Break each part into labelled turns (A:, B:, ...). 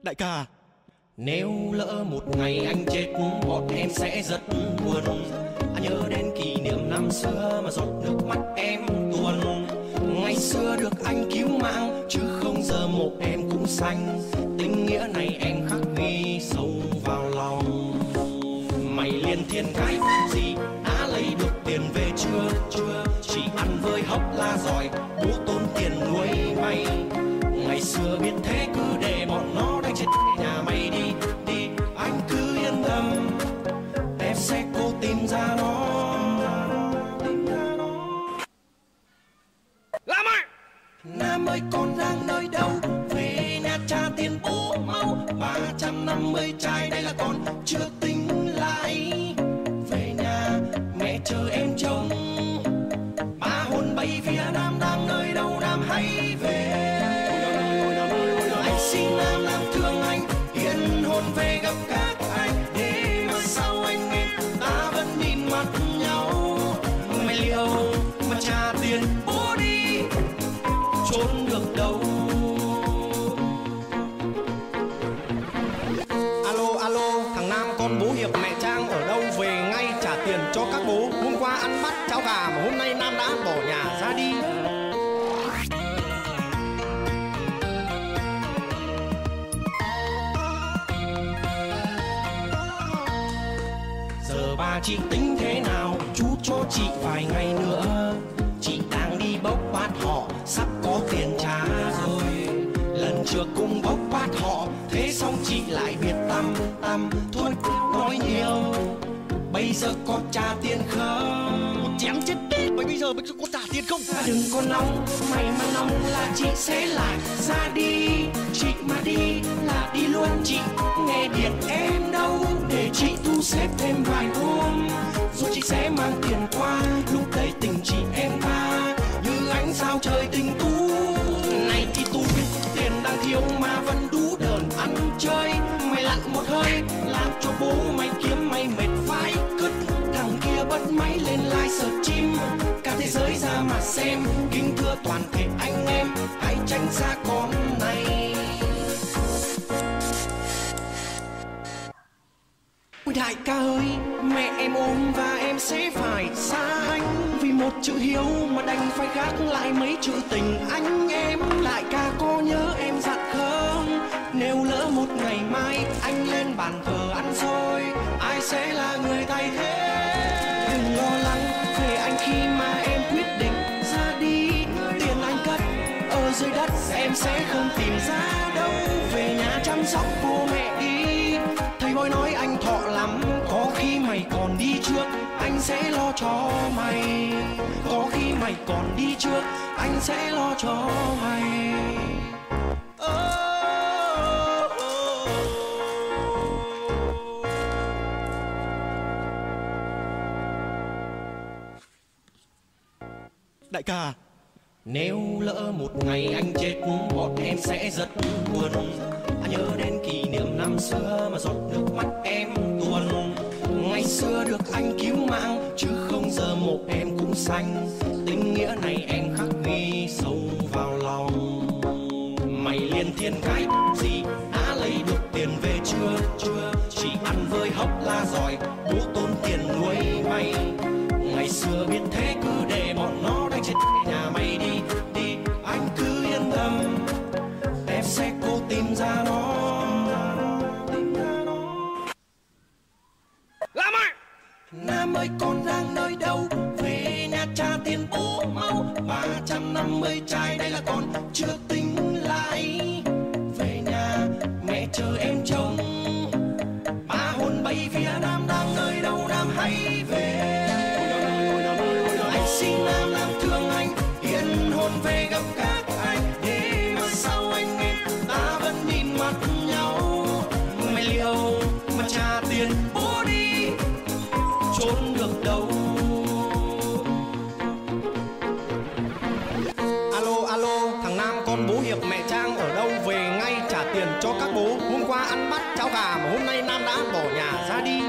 A: Đại ca,
B: nếu lỡ một ngày anh chết, bọn em sẽ rất buồn. Anh nhớ đến kỷ niệm năm xưa mà giọt nước mắt em tuôn. Ngày xưa được anh cứu mạng, chứ không giờ mộ em cũng xanh. Tình nghĩa này em khắc ghi sâu vào lòng. Mày liền thiên cái gì đã lấy được tiền về chưa? Chỉ ăn với hốc la giỏi, bố tốn tiền nuôi mày. Ngày xưa biết thế cứ để bọn nó đánh chết nhà mày đi. Anh cứ yên tâm, em sẽ cố tìm ra nó.
A: Lam ơi!
B: Nam ơi con đang nơi đâu? Về nhà trả tiền bố mau. 350 chai đây là còn chưa tính lại. Về nhà mẹ chờ em trông. Ba hồn bay phía Nam đang nơi đâu? Nam hãy về. Anh xin Nam làm thương anh, yên hồn về gặp các anh. Để mà sau anh em ta vẫn nhìn mặt nhau. Mày liều mà trả tiền bố đi, trốn được đâu.
C: Alo, thằng Nam con bố Hiệp mẹ Trang ở đâu? Về ngay trả tiền cho các bố. Hôm qua ăn bát cháo gà mà hôm nay Nam đã bỏ nhà ra đi.
B: Giờ bà chị tính thế nào? Chú cho chị vài ngày nữa. Chị đang đi bốc bát họ, sắp có tiền trả rồi. Lần trước cùng bốc bát họ, thế xong chị lại biệt tâm. Thôi nói nhiều, bây giờ có trả tiền không?
A: chém chết đi mày, bây giờ mày có trả tiền không?
B: Đừng có nóng, mày mà nóng là chị sẽ lại ra đi. Chị mà đi là đi luôn, chị nghe điện em đâu. Để chị thu xếp thêm vài hôm, rồi chị sẽ mang tiền qua. Lúc đấy tình chị em ta như ánh sao trời tình tú. Này thì tu biết tiền đang thiếu mà vẫn đủ đờn ăn chơi. Mày lặn một hơi làm cho bố mày kiếm mày mệt phái cứt. Thằng kia bắt máy lên like search chim, cả thế giới ra mà xem. Kính thưa toàn thể anh em, hãy tránh xa con này. Ôi đại ca ơi, mẹ em ốm và em sẽ phải xa anh. Vì một chữ hiếu mà đành phải gác lại mấy chữ tình anh em. Đại ca có nhớ em dặn không? Nếu lỡ một ngày mai anh lên bàn cờ ăn xôi, ai sẽ là người thay thế? Đừng lo lắng về anh khi mà em quyết định ra đi. Tiền anh cất ở dưới đất em sẽ không tìm ra đâu. Về nhà chăm sóc bố mẹ đi. Thầy bói nói anh thọ lắm, có khi mày còn đi trước, anh sẽ lo cho mày. Có khi mày còn đi trước, anh sẽ lo cho mày.
A: Đại ca,
B: nếu lỡ một ngày anh chết, bọn em sẽ rất buồn. Anh nhớ đến kỷ niệm năm xưa mà giọt nước mắt em tuôn. Ngày xưa được anh cứu mạng, chứ không giờ mộ em cũng xanh. Tình nghĩa này em khắc ghi sâu vào lòng. Mày liền thiên cái gì đã lấy được tiền về chưa? Chỉ ăn với hốc la giỏi, bố tốn tiền nuôi mày. Ngày xưa biết thế cứ để bọn nó đánh chết nhà mày đi. Anh cứ yên tâm, em sẽ cố tìm ra nó.
A: Lam ơi!
B: Nam ơi con đang nơi đâu? Về nhà trả tiền bố mau. 350 chai đây là còn chưa tính lại. Về nhà mẹ chờ em trông. Ba hồn bay phía Nam đang nơi đâu? Nam hãy về. Anh xin Nam làm thương anh, yên hồn về gặp các anh. Để mà sau anh em ta vẫn nhìn mặt nhau. Mày liều mà trả tiền bố đi, trốn được đâu.
C: Alo, thằng Nam con bố Hiệp mẹ Trang ở đâu? Về ngay trả tiền cho các bố. Hôm qua ăn bát cháo gà mà hôm nay Nam đã bỏ nhà ra đi.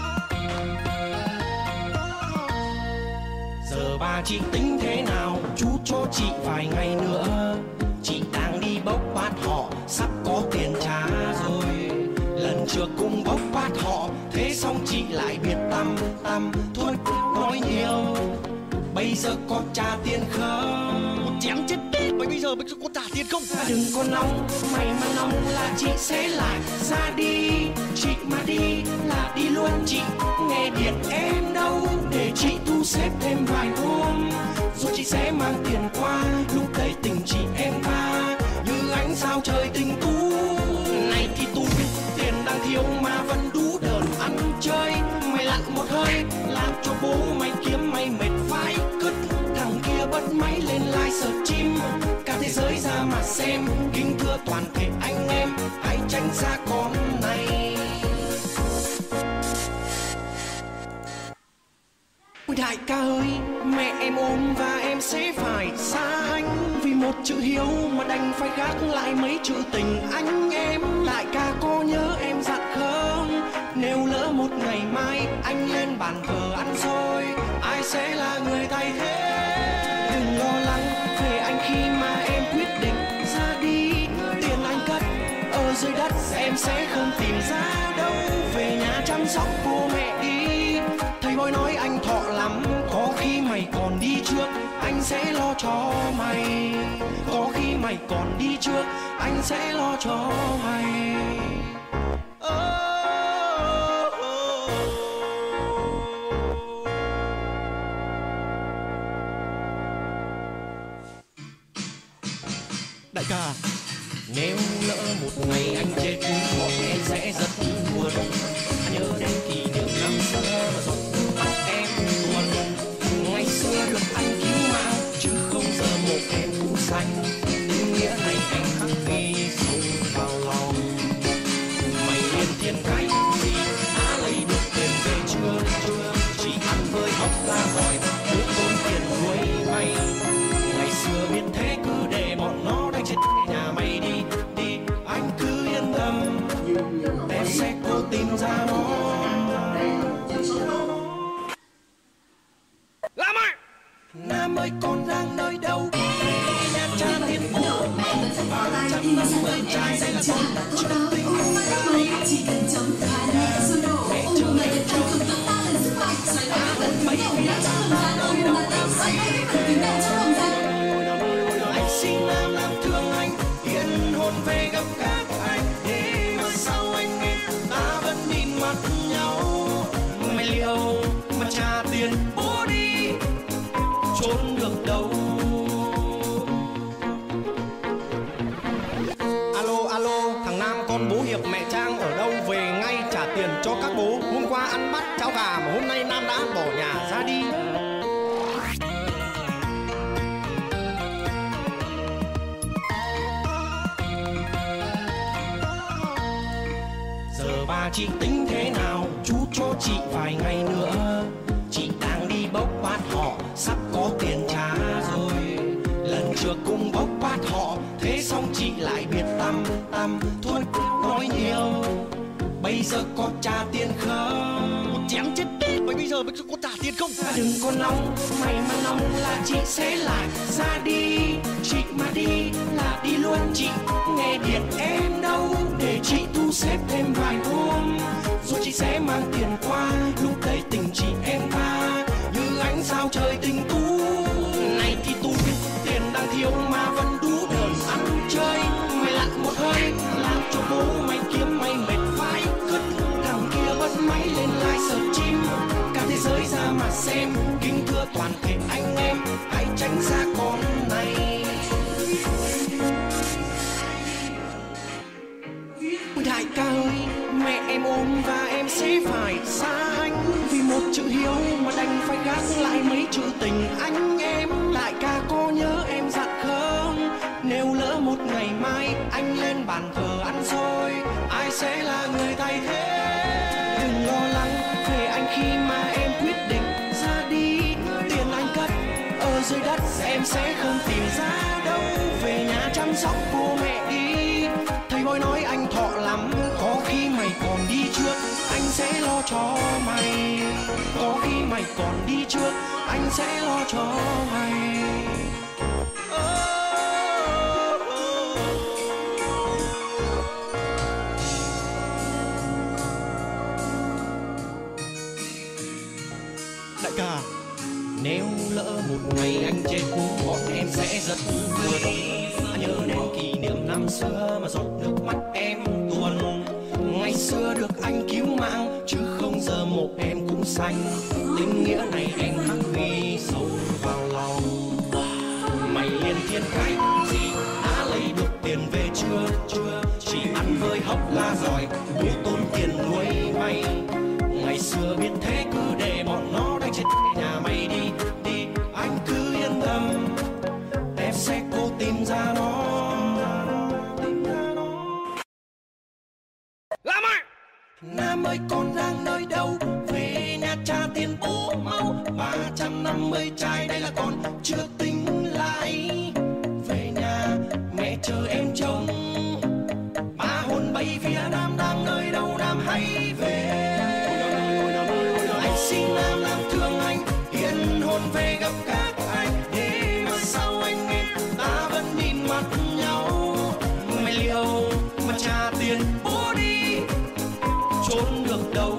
B: Giờ bà chị tính thế nào? Chú giờ có trả tiền không?
A: Một chém chết mày bây giờ mày có trả tiền không?
B: Đừng có nóng, mày mà nóng là chị sẽ lại ra đi. Chị mà đi là đi luôn chị, nghe điện em đâu để chị thu xếp thêm vài hôm. Rồi chị sẽ mang tiền qua, lúc đấy tình chị em ta như ánh sao trời tình tú. Này thì tu tiền đang thiếu mà vẫn đủ đợn ăn chơi. Mày lặn một hơi làm cho bố mày kiếm mày mệt phải cứt. Thằng kia bật máy lên like search chim, cả thế giới ra mà xem. Kính thưa toàn thể anh em, hãy tránh xa con này. Ôi đại ca ơi, mẹ em ốm và em sẽ phải xa anh. Vì một chữ hiếu mà đành phải gác lại mấy chữ tình anh em. Đại ca có nhớ em dặn không? Nếu lỡ một ngày mai anh lên bàn thờ ăn xôi, ai sẽ là người thay thế? Đừng lo lắng về anh khi mà em quyết định ra đi. Tiền anh cất ở dưới đất em sẽ không tìm ra đâu. Về nhà chăm sóc bố mẹ đi. Thầy bói nói anh thọ lắm, có khi mày còn đi trước anh sẽ lo cho mày. Có khi mày còn đi trước anh sẽ lo cho mày.
A: Đại ca,
B: Nếu lỡ một ngày anh chết, bọn em sẽ rất buồn. Nhớ đến kỷ niệm năm xưa mà giọt nước mắt em tuôn. Ngày xưa được anh cứu mạng, chứ không giờ một em cũng xanh. Tình nghĩa này anh khắc ghi sâu vào lòng. Mày liền thiên cái gì đã lấy được tiền về chưa? Chỉ ăn với ốc la gọi, bố tốn tiền nuôi mày. Ngày xưa biết thế cứ để bọn nó đánh chết nhà mày đi. Anh cứ yên tâm, em sẽ cố tìm ra nó. Nam ơi con đang nơi đâu? Nhà cha thiên cổ 350 trai đây là con chưa tình gái. Mẹ chưa mẹ chưa ta vẫn mấy phía ra nơi đâu em say. Anh xin làm thương anh, yên hồn về gặp các anh. Thế mà sao anh em ta vẫn nhìn mặt nhau? Mày liều mà trả tiền bố đi, trốn được đâu.
C: Alo alo, thằng Nam con bố Hiệp mẹ Trang ở đâu, về ngay trả tiền cho các bố. Hôm qua ăn bắt cháo gà mà hôm nay Nam đã bỏ nhà ra đi.
B: Giờ bà chị tính thế nào, chú cho chị vài ngày nữa. Chị đang đi bốc bát họ, sắp có tiền trả rồi. Lần trước cùng bốc bát họ, thế xong chị lại biệt tâm. Thôi nói nhiều, bây giờ có trả tiền không?
A: một chém chết mày bây giờ mày có trả tiền không?
B: Đừng có nóng, mày mà nóng là chị sẽ lại ra đi. Chị mà đi là đi luôn chị, nghe điện em đâu để chị thu xếp thêm vài hôm. Rồi chị sẽ mang tiền qua, lúc đấy tình chị em ta như ánh sao trời tình tú. Này thì tu biết tiền đang thiếu mà vẫn đủ đợn ăn chơi. Mày lặn một hơi làm cho bố mày kiếm mày mệt phải cứt. Thằng kia bật máy lên like search chim, cả thế giới ra mà xem. Kính thưa toàn thể anh em, hãy tránh xa con này. Ôi đại ca ơi, mẹ em ốm và em sẽ phải xa anh. Vì một chữ hiếu mà đành phải gác lại mấy chữ tình anh em. Đại ca có nhớ em dặn không? Nếu lỡ một ngày mai anh lên bàn thờ ăn xôi, ai sẽ là người thay thế? Đừng lo lắng về anh khi mà em quyết định ra đi. Tiền anh cất ở dưới đất em sẽ không tìm ra đâu. Về nhà chăm sóc bố mẹ đi. Thầy bói nói anh thọ lắm, có khi mày còn đi trước anh sẽ lo cho mày. Có khi mày còn đi trước anh sẽ lo cho mày.
A: Đại ca,
B: Nếu lỡ một ngày chết bọn em sẽ rất buồn. Nhớ đến kỷ niệm năm xưa mà giọt nước mắt em tuôn. Ngày xưa được anh cứu mạng chứ không giờ một em cũng xanh. Tình nghĩa này em khắc ghi sâu vào lòng. Mày liền thiên cái gì đã lấy được tiền về chưa? Chỉ ăn với hốc la giỏi bố tốn tiền nuôi mày. Ngày xưa biết thế cứ để bọn nó đánh chết nhà mày đi. Anh cứ yên tâm em sẽ cố tìm ra nó. Nam ơi con đang nơi đâu? Về nhà trả tiền bố mau. 350 chai đây là còn chưa tính lại. Về nhà mẹ chờ em trông. Ba hồn bay phía Nam đang nơi đâu Nam hãy về. Anh xin Nam thương anh, hiền hồn về gặp các anh. Để mà sau anh em ta vẫn nhìn mặt nhau. Mày liệu mà trả tiền bố đi trốn được đâu.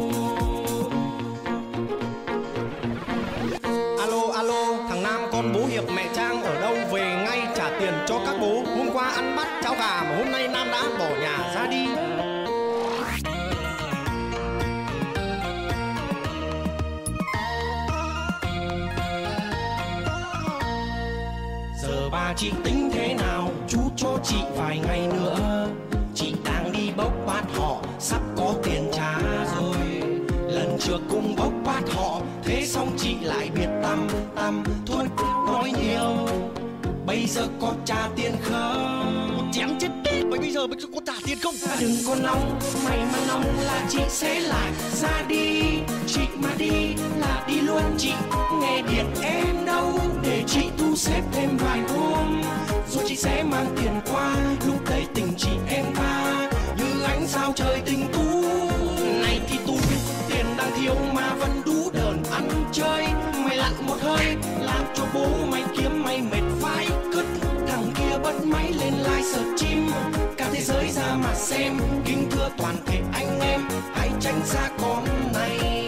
C: Alo, thằng Nam con bố Hiệp mẹ Trang ở đâu, về ngay trả tiền cho các bố. Hôm qua ăn bắt cháo gà mà hôm nay Nam đã bỏ nhà ra đi.
B: Giờ bà chị tính thế nào, chú cho chị vài ngày nữa. Chị đang đi bốc bát họ, sắp có tiền trả rồi. Lần trước cùng bốc bát họ, thế xong chị lại biệt tâm. Thôi nói nhiều, bây giờ có trả tiền không?
A: Một chém chết đi, mày bây giờ mày có trả tiền không?
B: Đừng có nóng, mày mà nóng là chị sẽ lại ra đi. Chị mà đi là đi luôn, chị nghe điện em đâu. Để chị thu xếp thêm vài hôm, rồi chị sẽ mang tiền qua. Lúc đấy tình chị em ta như ánh sao trời tình tú. Này thì tu tiền đang thiếu mà vẫn đủ đờn ăn chơi. Mày lặn một hơi làm cho bố mày kiếm mày mệt phái cứt. Thằng kia bật máy lên like search chim, cả thế giới ra mà xem. Kính thưa toàn thể anh em, hãy tránh xa con này.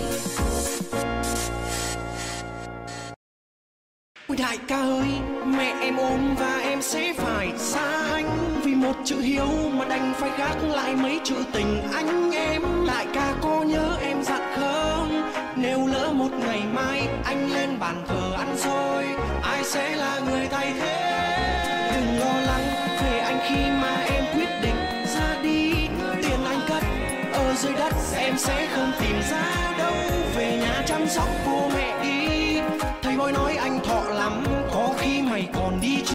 B: Ôi đại ca ơi, mẹ em ốm và em sẽ phải xa anh. Vì một chữ hiếu mà đành phải gác lại mấy chữ tình anh em. Đại ca có nhớ em dặn không? Nếu lỡ một ngày mai anh lên bàn thờ ăn xôi, ai sẽ là người thay thế? Đừng lo lắng về anh khi mà em quyết định ra đi. Tiền anh cất ở dưới đất em sẽ không tìm ra đâu. Về nhà chăm sóc bố mẹ